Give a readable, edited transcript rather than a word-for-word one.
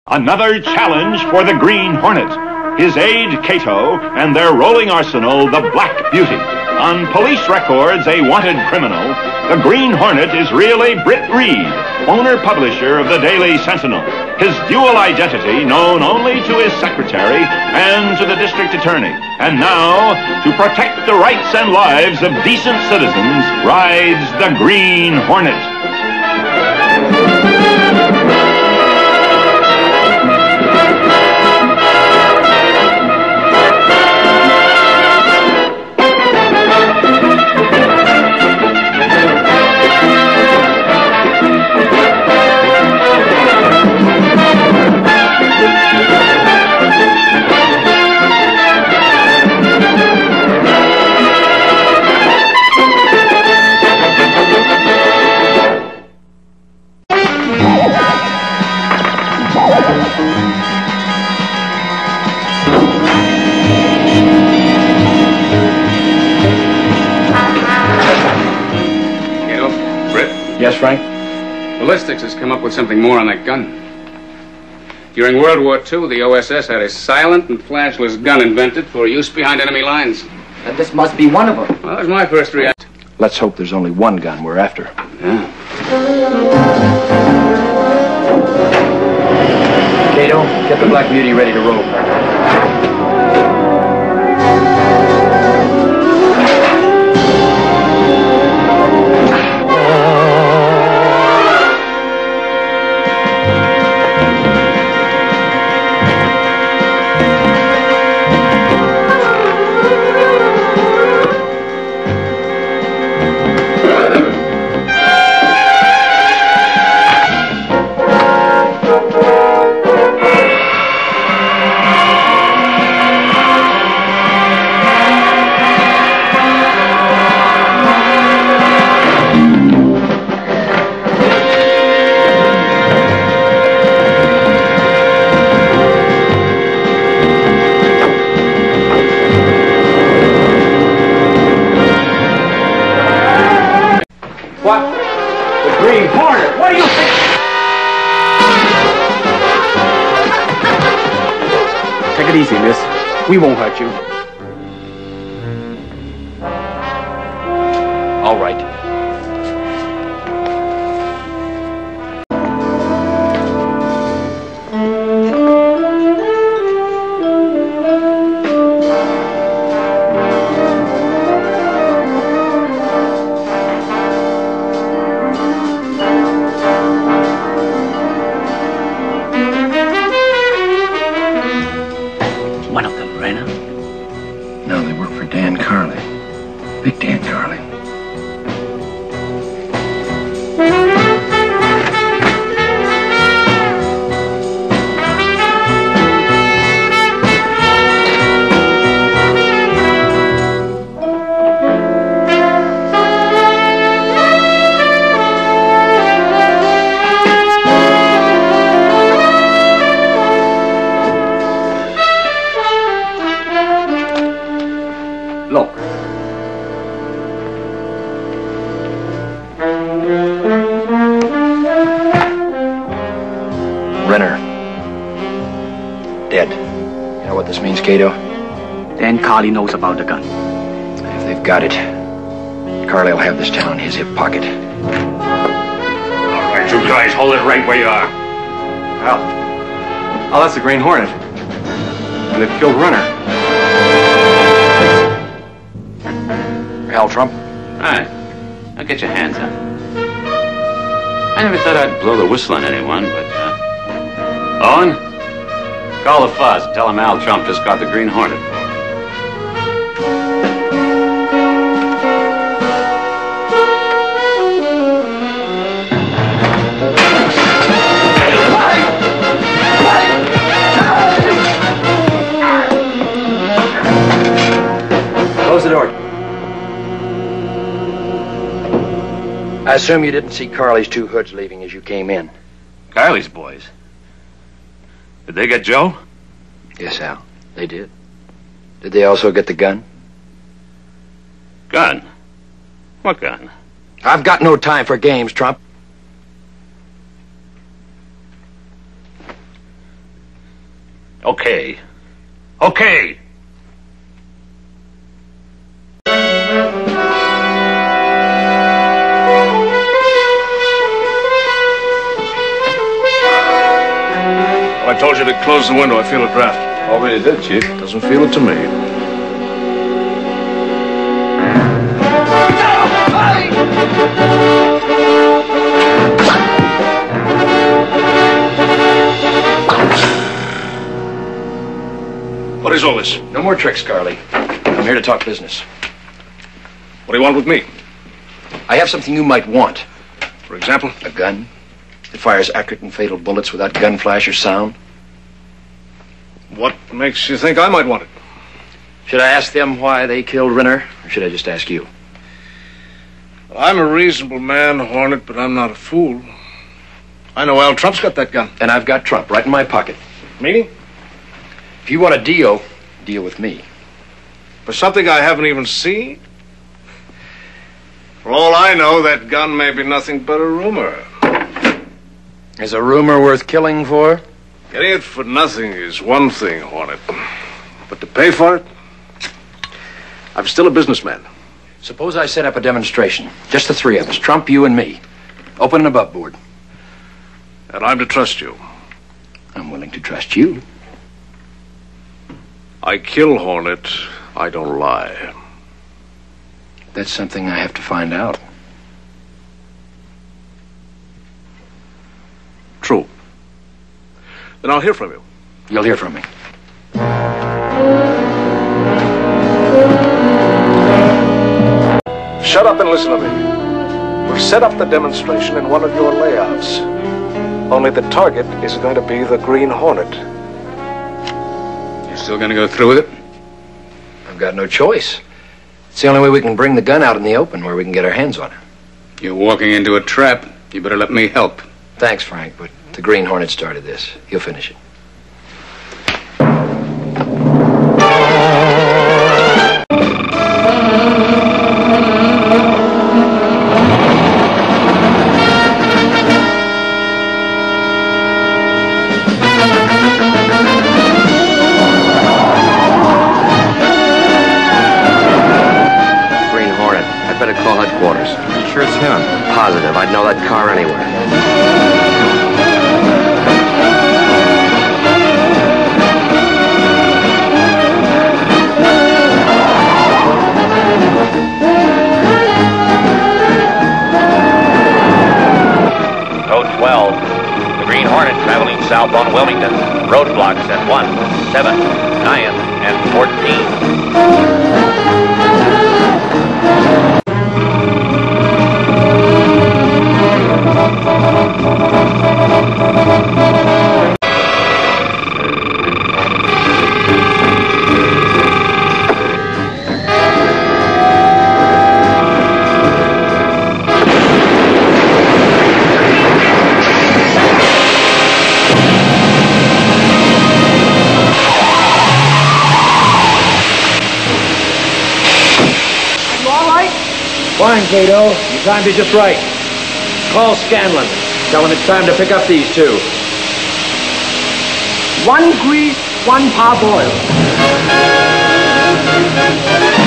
Another challenge for the Green Hornet, his aide Cato, and their rolling arsenal, the Black Beauty. On police records, a wanted criminal, the Green Hornet is really Britt Reed, owner-publisher of the Daily Sentinel. His dual identity known only to his secretary and to the district attorney. And now, to protect the rights and lives of decent citizens, rides the Green Hornet. Yes, Frank? Ballistics has come up with something more on that gun. During World War II, the OSS had a silent and flashless gun invented for use behind enemy lines. And this must be one of them. Well, that was my first reaction. Let's hope there's only one gun we're after. Yeah. Cato, get the Black Beauty ready to roll. What? The Green Hornet! What do you think? Take it easy, miss. We won't hurt you. All right. One of them, Brenner. No, they work for Dan Carley. Big Dan Carley. Look. Renner. Dead. You know what this means, Cato? Dan Carley knows about the gun. If they've got it, Carley will have this town in his hip pocket. All right, you guys, hold it right where you are. Oh, that's the Green Hornet. And they've killed Renner. Al Trump. All right. Now get your hands up. I never thought I'd blow the whistle on anyone, but, Owen, call the fuzz and tell him Al Trump just got the Green Hornet. Close the door. I assume you didn't see Carley's two hoods leaving as you came in. Carley's boys. Did they get Joe? Yes, Al. They did. Did they also get the gun? Gun? What gun? I've got no time for games, Trump. Okay. Okay. I told you to close the window. I feel a draft. Already did, Chief. Doesn't feel it to me. What is all this? No more tricks, Carly. I'm here to talk business. What do you want with me? I have something you might want. For example? A gun that fires accurate and fatal bullets without gun flash or sound. What makes you think I might want it? Should I ask them why they killed Renner, or should I just ask you? I'm a reasonable man, Hornet, but I'm not a fool. I know Al Trump's got that gun. And I've got Trump right in my pocket. Meaning? If you want a deal, deal with me. For something I haven't even seen? For all I know, that gun may be nothing but a rumor. Is a rumor worth killing for? Getting it for nothing is one thing, Hornet. But to pay for it? I'm still a businessman. Suppose I set up a demonstration. Just the three of us, Trump, you, and me. Open and above board. And I'm to trust you. I'm willing to trust you. I kill, Hornet. I don't lie. That's something I have to find out. True. Then I'll hear from you. You'll hear from me. Shut up and listen to me. We've set up the demonstration in one of your layouts. Only the target is going to be the Green Hornet. You still gonna go through with it? I've got no choice. It's the only way we can bring the gun out in the open where we can get our hands on it. You're walking into a trap. You better let me help. Thanks, Frank, but the Green Hornet started this. He'll finish it. Headquarters. You sure it's him? Positive. I'd know that car anywhere. Code 12. The Green Hornet traveling south on Wilmington. Roadblocks at 1, 7, 9, and 14. Fine, Cato. You timed it just right. Call Scanlon. Tell him it's time to pick up these two. 1 grease, 1 parboiled.